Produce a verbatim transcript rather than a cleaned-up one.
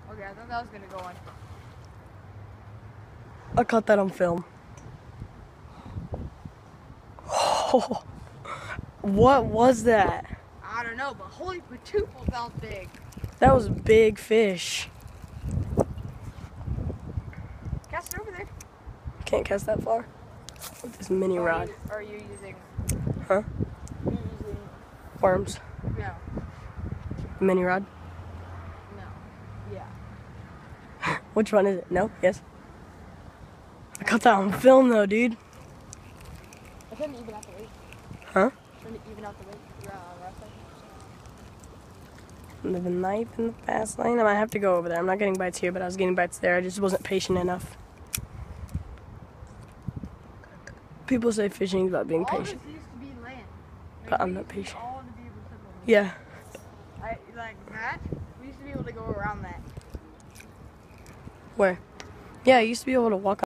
Okay, I thought that was gonna go on. I caught that on film. Oh, what was that? I don't know, but holy patoofle, that was big. That was a big fish. Cast it over there. Can't cast that far with this mini Or rod. Are you, are you using? Huh? You're using? Worms. No. Mini rod. No. Yeah. Which one is it? No? Yes? I caught that on film though, dude. I couldn't even out the weight. Huh? Couldn't even out the weight. You're uh, wrestling. The knife in the fast lane. I might have to go over there. I'm not getting bites here, but I was getting bites there. I just wasn't patient enough. People say fishing is about being all patient. This used to be land. Like, But I'm we not used to be patient. all to be able to live on. Yeah. I, like that, we used to be able to go around that. Where? Yeah, I used to be able to walk